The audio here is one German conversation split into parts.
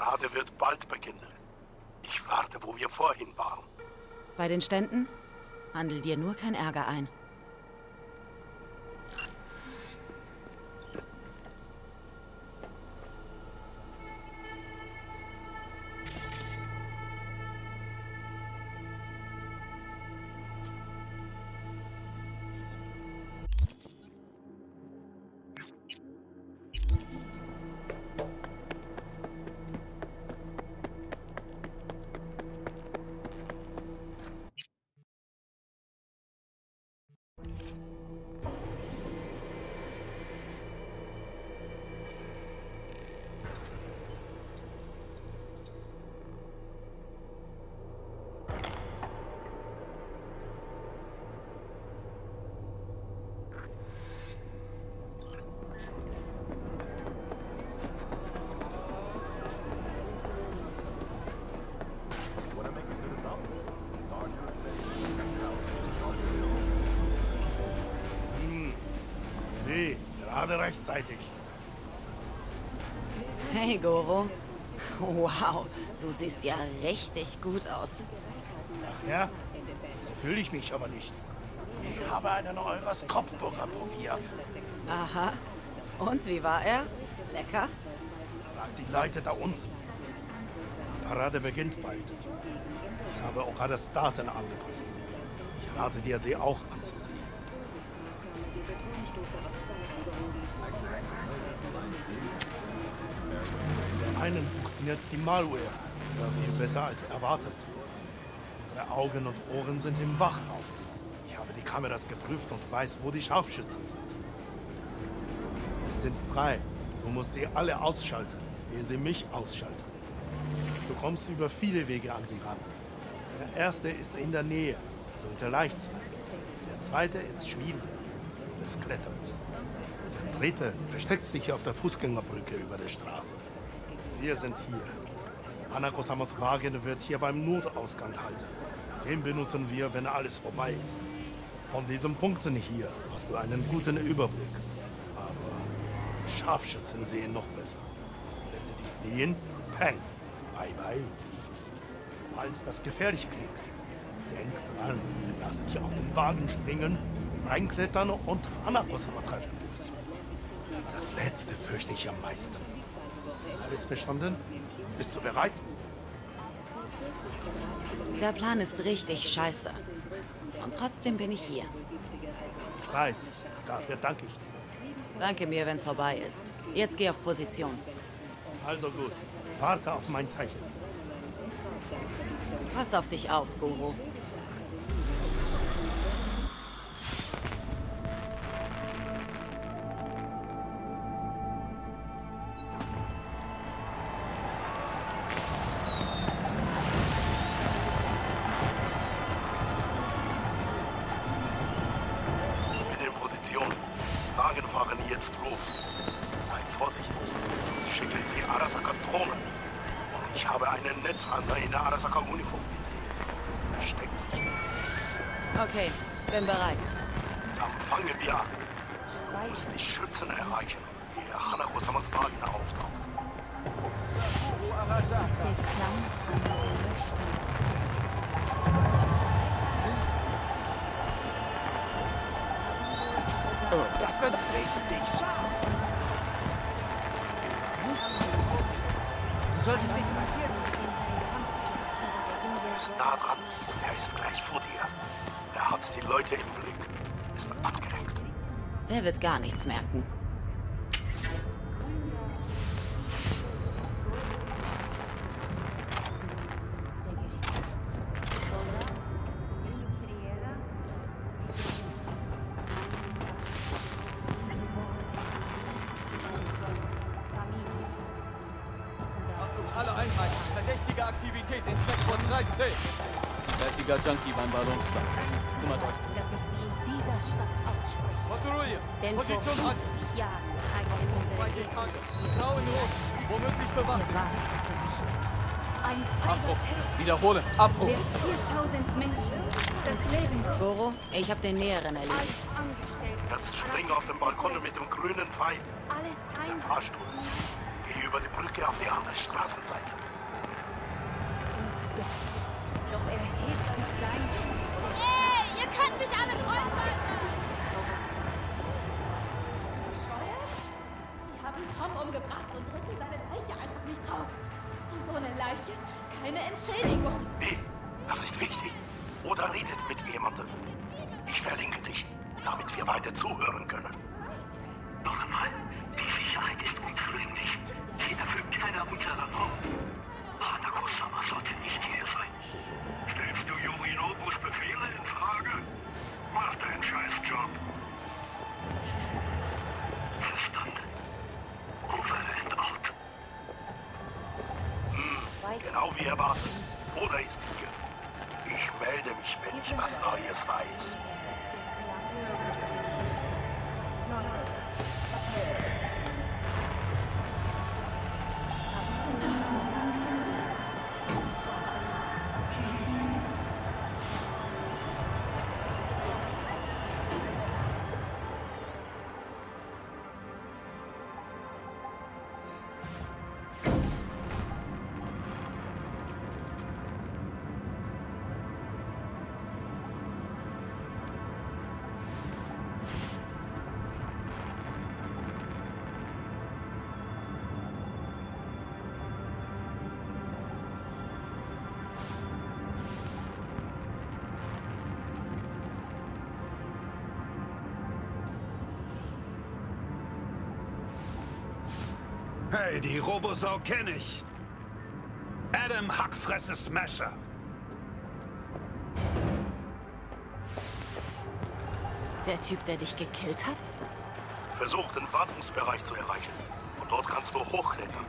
Parade wird bald beginnen. Ich warte, wo wir vorhin waren. Bei den Ständen? Handel dir nur kein Ärger ein. Gerade rechtzeitig. Hey, Goro. Wow, du siehst ja richtig gut aus. Ach ja? So fühle ich mich aber nicht. Ich habe einen eurer Skopburger probiert. Aha. Und wie war er? Lecker? Fragt die Leute da unten. Die Parade beginnt bald. Ich habe Okadas Daten angepasst. Ich rate dir, sie auch anzusehen. Zum einen funktioniert die Malware sogar viel besser als erwartet. Unsere Augen und Ohren sind im Wachraum. Ich habe die Kameras geprüft und weiß, wo die Scharfschützen sind. Es sind 3. Du musst sie alle ausschalten, ehe sie mich ausschalten. Du kommst über viele Wege an sie ran. Der erste ist in der Nähe, sollte leicht sein. Der zweite ist schwierig, du es klettern musst. Der dritte versteckt sich auf der Fußgängerbrücke über der Straße. Wir sind hier. Hanako-samas Wagen wird hier beim Notausgang halten. Den benutzen wir, wenn alles vorbei ist. Von diesen Punkten hier hast du einen guten Überblick. Aber die Scharfschützen sehen noch besser. Wenn sie dich sehen, peng, bye bye. Falls das gefährlich klingt, denk dran, dass ich auf den Wagen springen, reinklettern und Hanako-sama treffen muss. Das Letzte fürchte ich am meisten. Alles verstanden? Bist du bereit? Der Plan ist richtig scheiße. Und trotzdem bin ich hier. Ich weiß. Dafür danke ich dir. Danke mir, wenn's vorbei ist. Jetzt geh auf Position. Also gut. Warte auf mein Zeichen. Pass auf dich auf, Goro. Die Wagen fahren jetzt los. Sei vorsichtig, sonst schicken sie Arasaka Drohnen. Und ich habe einen Netrunner in der Arasaka-Uniform gesehen. Er steckt sich. Okay, bin bereit. Dann fangen wir an. Du musst die Schützen erreichen, ehe Hanako-samas Wagen auftaucht. Das ist der Klang einer Gelöschten. Oh, das wird richtig scharf. Du solltest nicht markieren. Du bist nah dran. Er ist gleich vor dir. Er hat die Leute im Blick. Ist abgelenkt. Der wird gar nichts merken. Alle Einheiten, verdächtige Aktivität in Sektor 13. Fertiger Junkie beim Ballonstart. Kümmert euch. Dass ich sie in dieser Stadt ausspreche. Patrouille, Denn vor Position an. 50 Jahren Zwei heiratete Tage. Frau in Rot, womöglich ihr bewacht. wahres Gesicht. Ein Abbruch. feiger Wiederhole. Abbruch. der 4000 Menschen das Leben Goro, ich habe den Näheren erledigt. alles angestellt Jetzt spring auf den Balkon mit dem grünen Pfeil. alles Der ein Fahrstuhl. Geh über die Brücke auf die andere Straßenseite. Doch er hebt sich sein Schwert. Ey, ihr könnt mich alle kreuzweise! Bist du bescheuert? Die haben Tom umgebracht und drücken seine Leiche einfach nicht raus. Und ohne Leiche keine Entschädigung. Nee, das ist wichtig. Oder redet mit jemandem. Ich verlinke dich, damit wir weiter zuhören können. Noch einmal, die Sicherheit ist unzulänglich. Sie erfüllt keiner unserer Normen. Pater Kusama sollte nicht hier sein. Stellst du Yorinobus Befehle in Frage? Mach deinen Scheißjob. Verstanden. Over and out. Genau wie erwartet. Oder ist hier. Ich melde mich, wenn ich was Neues weiß. Hey, die Robosau kenne ich. Adam Hackfresse Smasher. Der Typ, der dich gekillt hat? Versuch, den Wartungsbereich zu erreichen. Und dort kannst du hochklettern.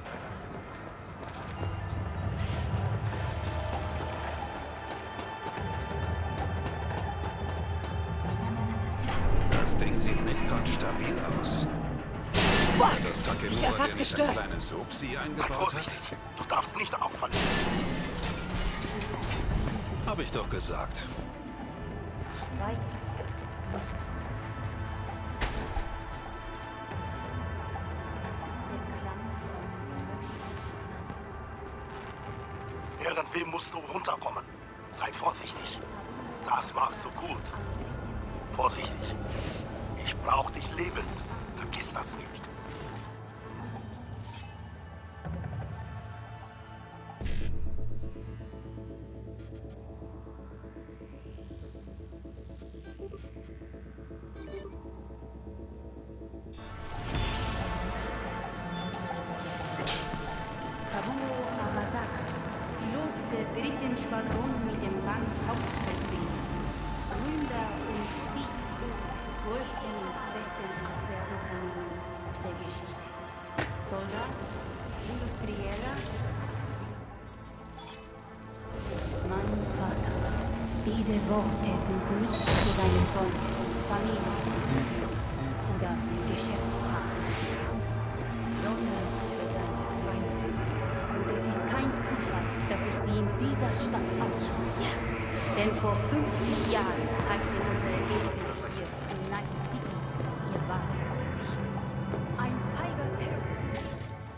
Das Ding sieht nicht ganz stabil aus. Boah, Das Takemura ich wär fast dir nicht gestört. ein kleines Supsi Sei eingebaut hat? vorsichtig. Du darfst nicht auffallen. Hab ich doch gesagt. Irgendwie musst du runterkommen. Sei vorsichtig. Das machst du gut. Vorsichtig. Ich brauch dich lebend. Vergiss das nicht. Kabuo Arasaka, Pilot der 3. Schwadron mit dem Rang Hauptfeldwebel. Gründer und CEO des größten und besten Abwehrunternehmens der Geschichte. Soldat, Industrieller, mein Vater. Diese Worte sind nicht für deine Freunde, Familie oder Geschäftspartner gedacht, sondern für seine Feinde. Und es ist kein Zufall, dass ich sie in dieser Stadt ausspreche. Denn vor 50 Jahren zeigten unsere Gegner hier in Night City ihr wahres Gesicht. Ein feiger Terrorist.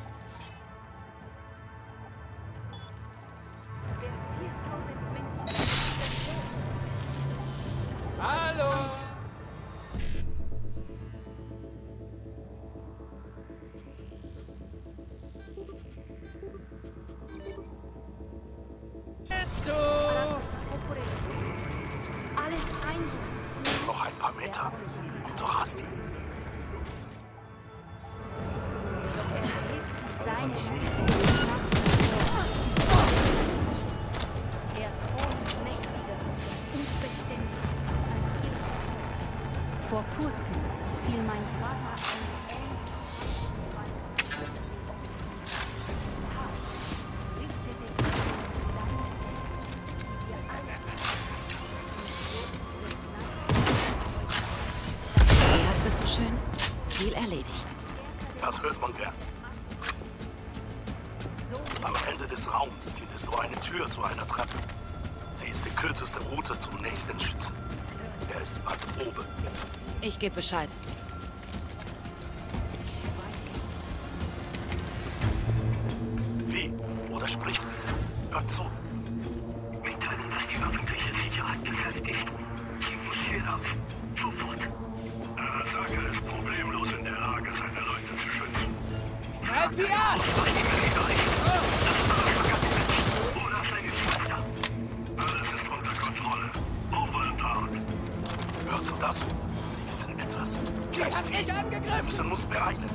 Der 4000 Menschen. Hallo! Bist du? Alles eingerufen. Noch ein paar Meter und du hast ihn. Doch er hebt sich seine Spitze nach wie vor. Der Thron mächtiger und beständiger als ihr. Vor kurzem fiel mein Vater ein Wie heißt es so schön? Ziel erledigt. Das hört man gern. Am Ende des Raums findest du eine Tür zu einer Treppe. Sie ist die kürzeste Route zum nächsten Schützen. Er ist weit oben. Ich gebe Bescheid. oder spricht viel. Hört zu. Mitteilen, dass die öffentliche Sicherheit gefährdet ist. Sie muss hier raus. Sofort. Arasaka ist problemlos in der Lage, seine Leute zu schützen. Halt sie an! Oder seine Tochter. Alles ist unter Kontrolle. Overpowered. Hörst du das? Sie wissen etwas. Gleich Hat mich viel. Wir angegriffen! müssen uns beeilen.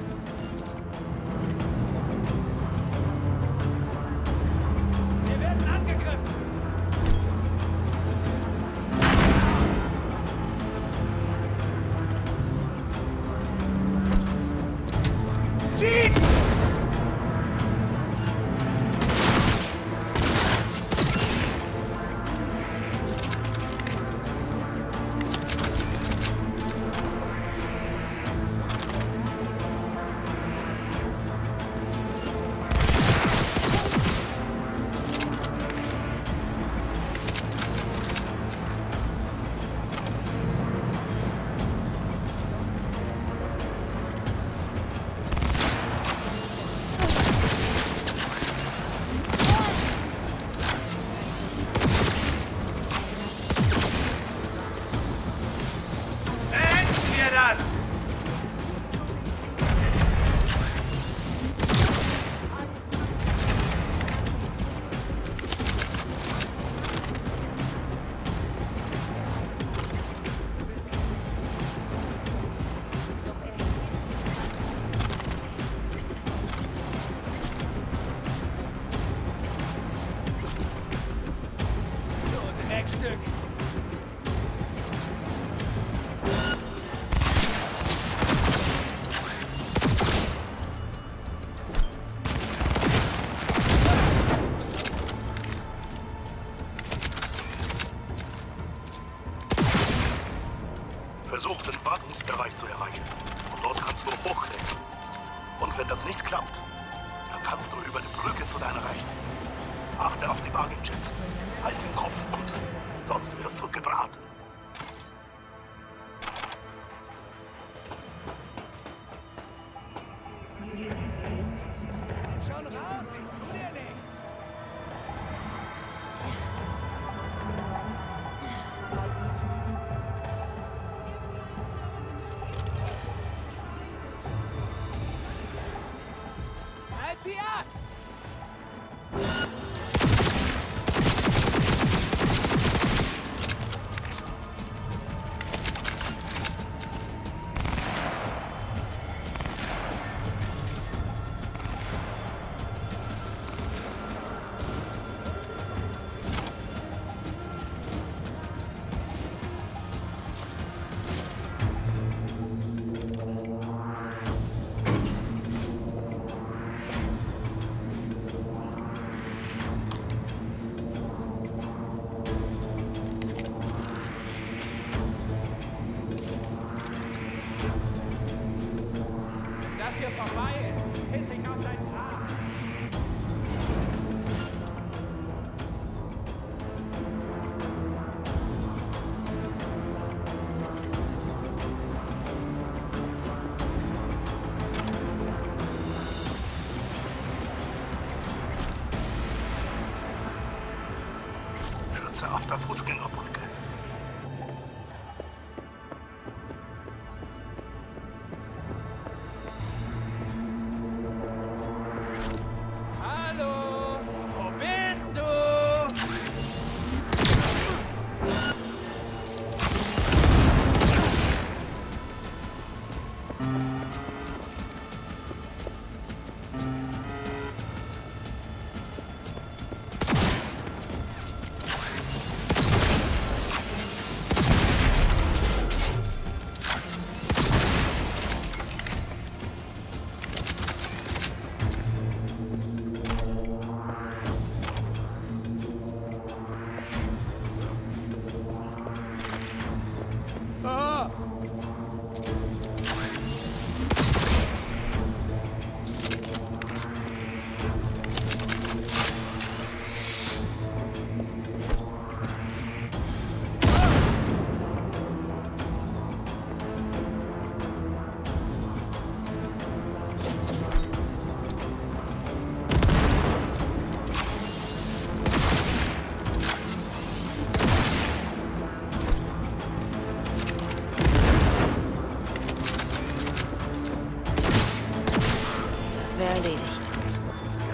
Wir werden angegriffen! Jeep! Stück. Versuch, den Wartungsbereich zu erreichen. Und dort kannst du hochklettern. Und wenn das nicht klappt, dann kannst du über die Brücke zu deiner Rechten. Achte auf die Wagenjets. Halt den Kopf unten, sonst wirst du gebraten. Schon raus, ich tu dir nichts. Halt sie ab! Das hier vorbei! Hinten auf deinen Arm! Schütze auf der Fußgängerbrücke. Hallo! Wo bist du?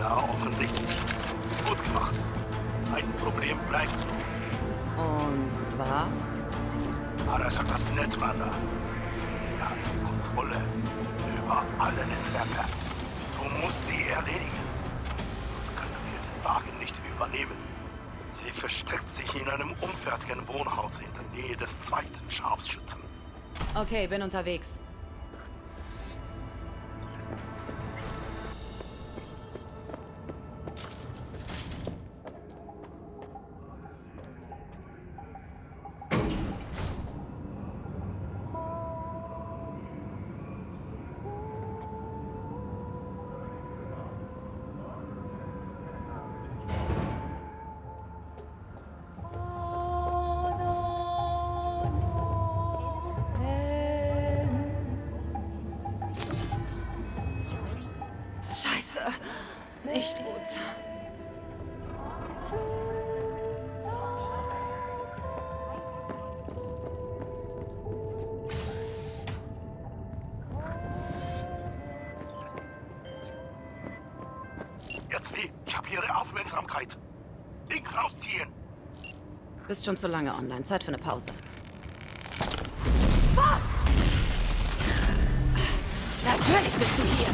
Ja, offensichtlich. Gut gemacht. Ein Problem bleibt. Und zwar? Arasakas Netzwerker. Sie hat die Kontrolle über alle Netzwerke. Du musst sie erledigen. Das können wir den Wagen nicht übernehmen. Sie versteckt sich in einem unfertigen Wohnhaus in der Nähe des zweiten Scharfschützen. Okay, bin unterwegs. Scheiße. Nicht gut. Jetzt wie? Ich habe Ihre Aufmerksamkeit. Link rausziehen. Bist schon zu lange online. Zeit für eine Pause. Natürlich bist du hier.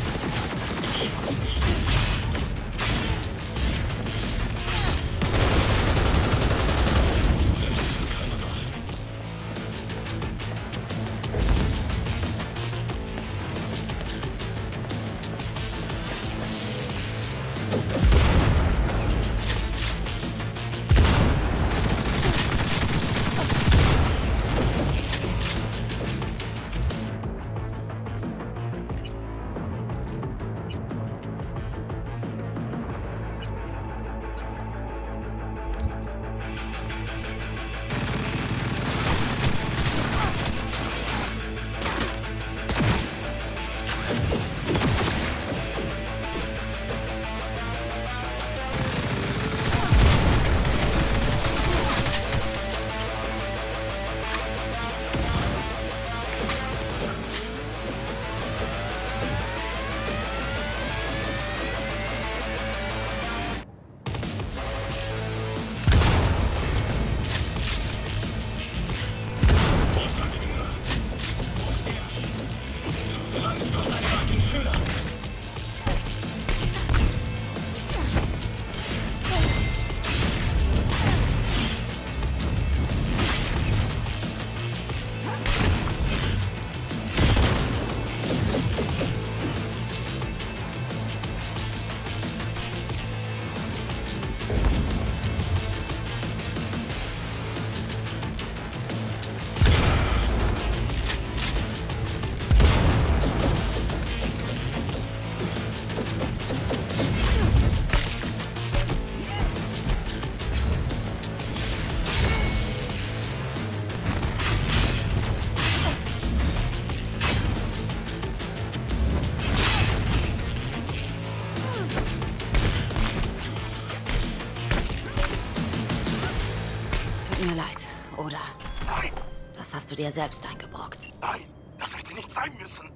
Tut mir leid, oder? Nein, Das hast du dir selbst eingebrockt. nein, das hätte nicht sein müssen.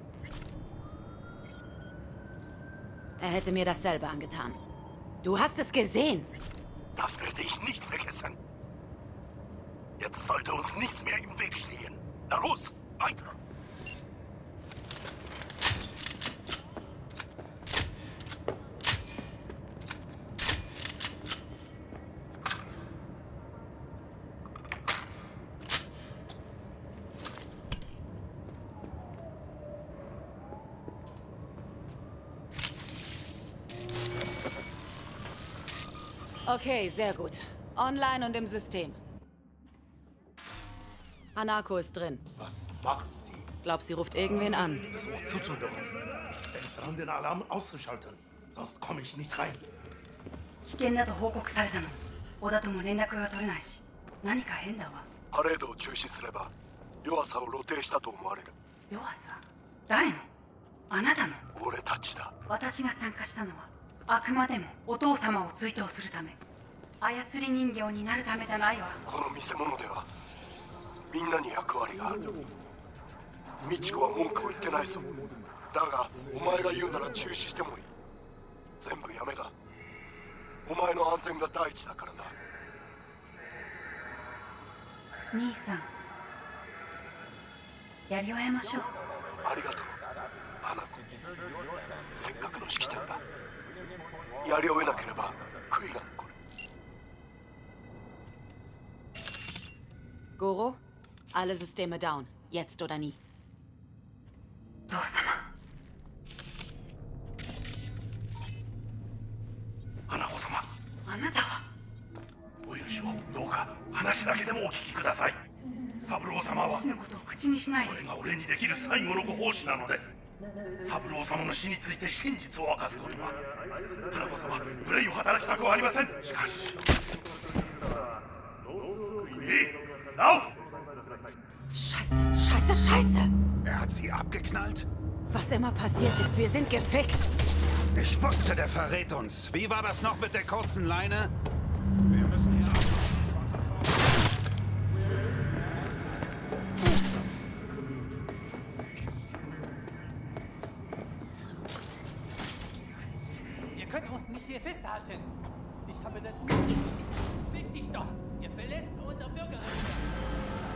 Er hätte mir dasselbe angetan. Du hast es gesehen. Das werde ich nicht vergessen. Jetzt sollte uns nichts mehr im Weg stehen. Na los, weiter. Okay, sehr gut. Online und im System. Hanako ist drin. Was macht sie? Glaub, sie ruft irgendwen an. Versucht zuzudrücken. Denk dran, den Alarm auszuschalten. Sonst komme ich nicht rein. 危険だと報告されたの。小田とも連絡が取れないし、何か変だわ。 パレードを中止すれば弱さを露呈したと思われる。 弱さ？誰の？あなたの？ 俺たちだ。 私が参加したのはあくまでもお父様を追悼するため。操り人形になるためじゃないわ。 この見せ物ではみんなに役割がある。ミチコは文句を言ってないぞ。だがお前が言うなら中止してもいい。全部やめだ。 お前の安全が第一だからな。 兄さん、やり終えましょう。 ありがとう、花子。せっかくの式典だ。やり終えなければ悔いが残る。 Goro, alle Systeme down. Jetzt oder nie. 父様。 花子様。 あなたは。 お許しをどうか話だけでもお聞きください。三郎様は私のことを口にしない。 これが俺にできる最後のご奉仕なのです。三郎様の死について真実を明かすことが。花子様、無礼を働きたくはありません。しかし。Lauf! Scheiße, scheiße, scheiße! Er hat sie abgeknallt? Was immer passiert ist, wir sind gefickt. Ich wusste, der verrät uns. Wie war das noch mit der kurzen Leine? Wir müssen hier ab. Ihr könnt uns nicht hier festhalten. Ich habe das nicht. Fick dich doch! Ihr verletzt unser Bürgerrecht.